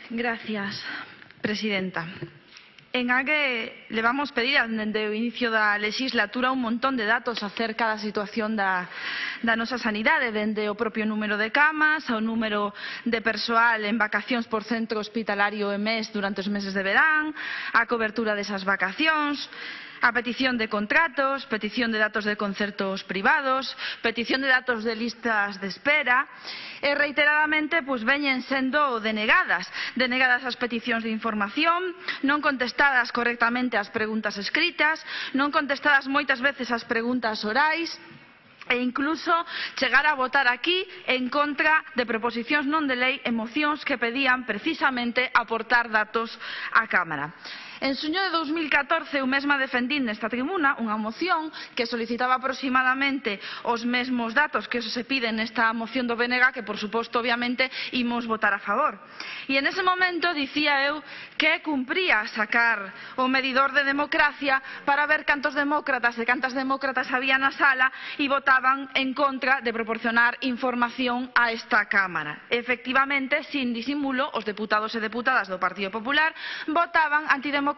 Gracias, presidenta. En AGE le vamos pedir dende o inicio da legislatura un montón de datos acerca da situación da nosa sanidade, dende o propio número de camas, ao número de persoal en vacacións por centro hospitalario e mes durante os meses de verán, a cobertura desas vacacións, a petición de contratos, petición de datos de concertos privados, petición de datos de listas de espera e reiteradamente veñen sendo denegadas as peticións de información, non contestadas correctamente as preguntas escritas, non contestadas moitas veces as preguntas orais e incluso chegar a votar aquí en contra de proposicións non de lei e mocións que pedían precisamente aportar datos á Cámara. En xuño de 2014 eu mesma defendín nesta tribuna unha moción que solicitaba aproximadamente os mesmos datos que se piden nesta moción do BNG, que por suposto obviamente imos votar a favor. E en ese momento dicía eu que cumpría sacar o medidor de democracia para ver cantos demócratas e cantas demócratas había na sala e votaban en contra de proporcionar información a esta Cámara. Efectivamente, sin disimulo, os deputados e deputadas do Partido Popular votaban antidemocráticamente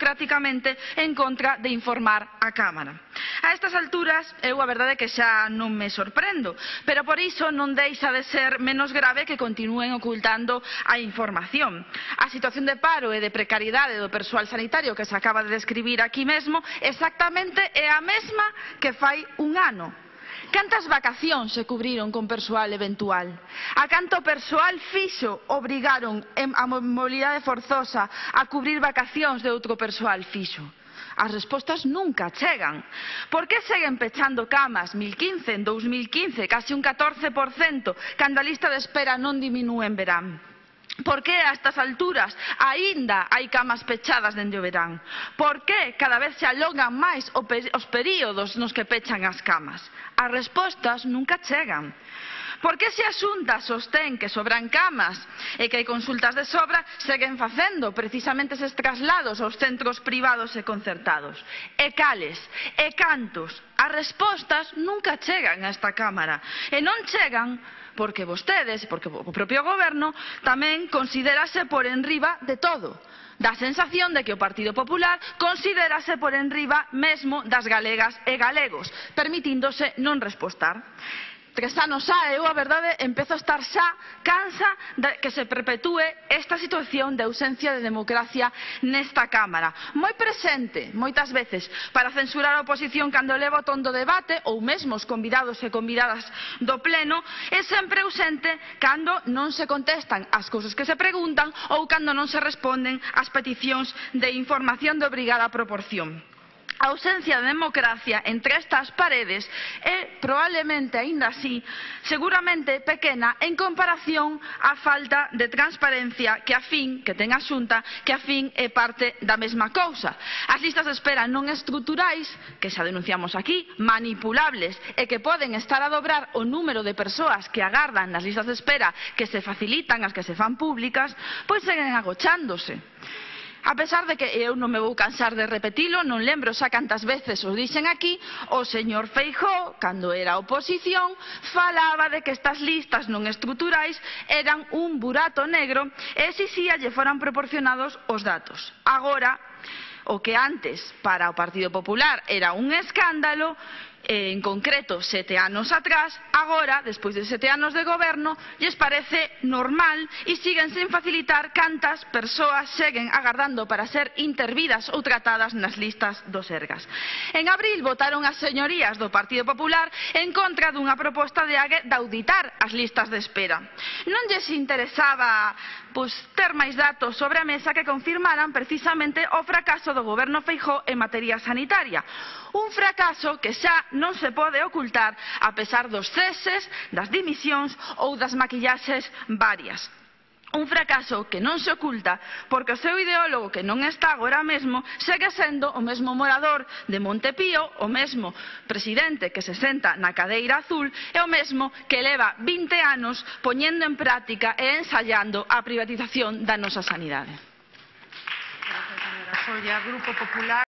en contra de informar a Cámara. A estas alturas, eu a verdade é que xa non me sorprendo, pero por iso non deixa de ser menos grave que continúen ocultando a información. A situación de paro e de precariedade do persoal sanitario que se acaba de describir aquí mesmo exactamente é a mesma que fai un ano. Cantas vacacións se cubriron con persoal eventual? A canto persoal fixo obrigaron a mobilidade forzosa a cubrir vacacións de outro persoal fixo? As respostas nunca chegan. Por que seguen pechando camas 2015 en 2015, casi un 14%, cando a lista de espera non diminúe en verán? Por que a estas alturas aínda hai camas pechadas dende o verán? Por que cada vez se alongan máis os períodos nos que pechan as camas? As respostas nunca chegan. Por que se a Xunta sostén que sobran camas e que hai consultas de sobra, seguen facendo precisamente eses traslados aos centros privados e concertados? E cales? E cantos? As respostas nunca chegan a esta Cámara. E non chegan porque vostedes, porque o propio Goberno, tamén considérase por enriba de todo. Dá a sensación de que o Partido Popular considérase por enriba mesmo das galegas e galegos, permitíndose non respostar. 3 anos xa, eu a verdade empezo a estar xa cansa de que se perpetúe esta situación de ausencia de democracia nesta Cámara. Moi presente, moitas veces, para censurar a oposición cando leva o ton do debate, ou mesmo os convidados e convidadas do Pleno, e sempre ausente cando non se contestan as cousas que se preguntan ou cando non se responden ás peticións de información de obrigada proporción. A ausencia de democracia entre estas paredes é probablemente, aínda así, seguramente pequena en comparación á falta de transparencia que ten a Xunta, que a fin é parte da mesma cousa. As listas de espera non estruturais, que xa denunciamos aquí, manipulables e que poden estar a dobrar o número de persoas que agardan nas listas de espera que se facilitan, as que se fan públicas, pois seguen agochándose. A pesar de que eu non me vou cansar de repetilo, non lembro xa cantas veces o dixen aquí, o señor Feijóo, cando era oposición, falaba de que estas listas non estruturais eran un burato negro e exixía lle foran proporcionados os datos. Agora, o que antes para o Partido Popular era un escándalo, en concreto 7 anos atrás, agora, despois de 7 anos de goberno, lles parece normal e siguen sen facilitar cantas persoas seguen agardando para ser intervidas ou tratadas nas listas do Sergas. En abril votaron as señorías do Partido Popular en contra dunha proposta de AGE de auditar as listas de espera. Non lles interesaba ter máis datos sobre a mesa que confirmaran precisamente o fracaso do goberno Feijóo en materia sanitaria. Un fracaso que xa non se pode ocultar a pesar dos ceses, das dimisións ou das maquillaxes varias. Un fracaso que non se oculta porque o seu ideólogo, que non está agora mesmo, segue sendo o mesmo morador de Montepío, o mesmo presidente que se senta na cadeira azul e o mesmo que leva 20 anos poñendo en práctica e ensaiando a privatización da nosa sanidade. Gracias, señora Solla. Grupo Popular.